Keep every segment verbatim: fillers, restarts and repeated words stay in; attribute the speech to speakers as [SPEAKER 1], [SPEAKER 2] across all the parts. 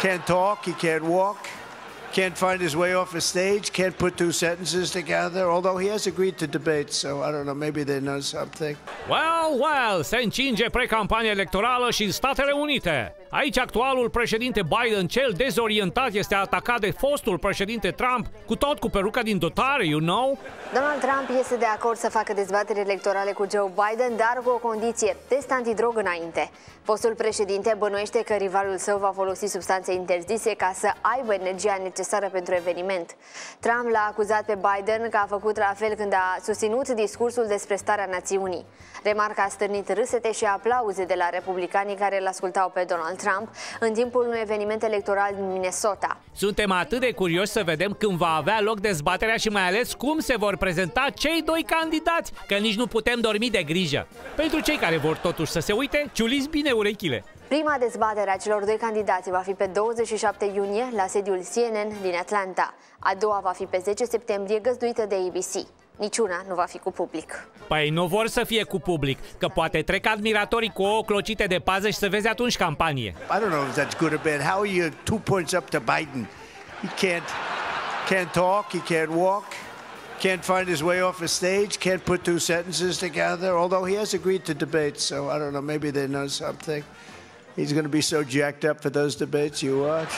[SPEAKER 1] Can't talk, he can't walk, can't find his way off a stage, can't put two sentences together, although he has agreed to debate, so I don't know, maybe they know something.
[SPEAKER 2] Well, well, se încinge pre-campania electorală și în Statele Unite. Aici actualul președinte Biden, cel dezorientat, este atacat de fostul președinte Trump, cu tot cu peruca din dotare, you know?
[SPEAKER 3] Donald Trump este de acord să facă dezbateri electorale cu Joe Biden, dar cu o condiție, test antidrog înainte. Fostul președinte bănuiește că rivalul său va folosi substanțe interzise ca să aibă energia necesară pentru eveniment. Trump l-a acuzat pe Biden că a făcut la fel când a susținut discursul despre starea națiunii. Remarca a stârnit râsete și aplauze de la republicanii care îl ascultau pe Donald Trump în timpul unui eveniment electoral din Minnesota.
[SPEAKER 2] Suntem atât de curioși să vedem când va avea loc dezbaterea și mai ales cum se vor prezenta cei doi candidați, că nici nu putem dormi de grijă. Pentru cei care vor totuși să se uite, ciuliți bine urechile.
[SPEAKER 3] Prima dezbatere a celor doi candidați va fi pe douăzeci și șapte iunie la sediul C N N din Atlanta. A doua va fi pe zece septembrie, găzduită de A B C. Niciuna nu va fi cu public.
[SPEAKER 2] Păi nu vor să fie cu public, că poate trec admiratorii cu ouă clocite de pază și să vezi atunci campanie.
[SPEAKER 1] I don't know if that's good or bad. How are you two points up to Biden? He can't, can't talk, he can't walk, can't find his way off a stage, can't put two sentences together, although he has agreed to debate, so I don't know, maybe they know something. He's going to be so jacked up for those debates, you watch.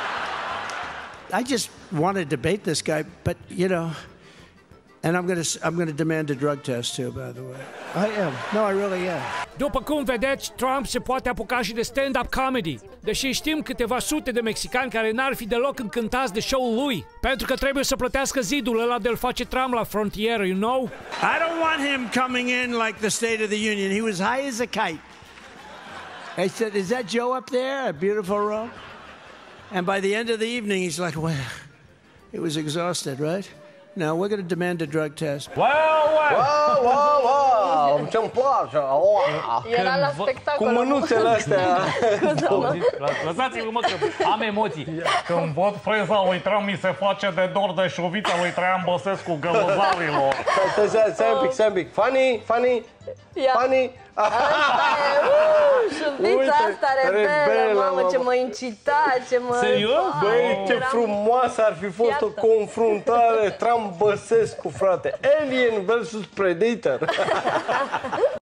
[SPEAKER 1] I just want to debate this guy, but, you know, and I'm going to I'm going to demand a drug test too, by the way. I am. No, I really am.
[SPEAKER 2] După cum vedeți, Trump se poate apuca și de stand-up comedy, deși știm câteva sute de mexicani care n-ar fi deloc încântați de show-ul lui, pentru că trebuie să plătească zidul ăla de-l face Trump la frontieră, you know?
[SPEAKER 1] I don't want him coming in like the State of the Union. He was high as a kite. I said, is that Joe up there? A beautiful room? And by the end of the evening, he's like, well, he was exhausted, right? Now, we're going to demand a drug test.
[SPEAKER 4] Wow, wow!
[SPEAKER 5] Wow, wow, wow! Ce-mi place! Wow.
[SPEAKER 3] Era la spectacol.
[SPEAKER 5] Cu mânuțele astea.
[SPEAKER 4] Lăsați-mă, mă, că am emoții. Când văd freza lui Trump, mi se face de dor de șuvița lui Traian Băsescu, gălăzarilor.
[SPEAKER 5] Stai, stai, stai un pic, stai un pic. Funny, funny, funny.
[SPEAKER 3] Șuvița asta rebelă, mamă, ce mă incita, ce mă...
[SPEAKER 4] Serios?
[SPEAKER 5] Băi, ce frumoasă ar fi fost o confruntare Trump-Băsescu, frate. Alien versus Predator.